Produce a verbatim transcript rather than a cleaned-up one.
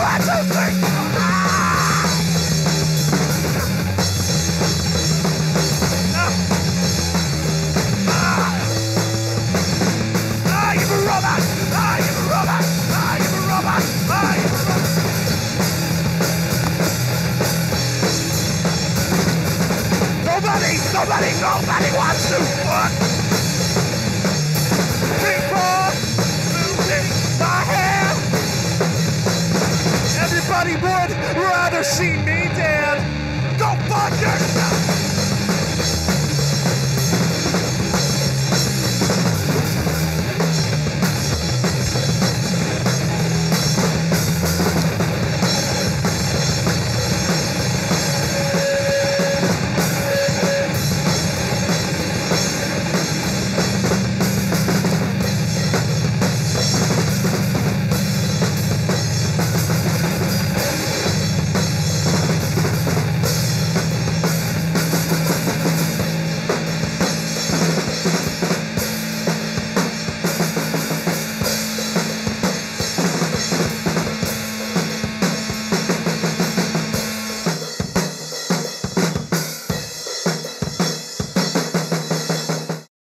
One, two, three. Ah! Ah! I am a robot! I am a robot! I am a robot! I am a robot! Nobody, nobody, nobody wants to fuck! People losing my hair! Everybody would rather see me dead! Go fuck yourself!